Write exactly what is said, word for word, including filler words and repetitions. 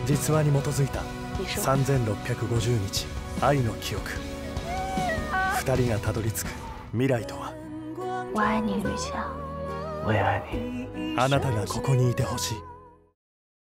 実話に基づいたさんぜんろっぴゃくごじゅうにち愛の記憶。二人がたどり着く未来とは。 我爱你，吕强。 我也爱你。 あなたがここにいてほしい。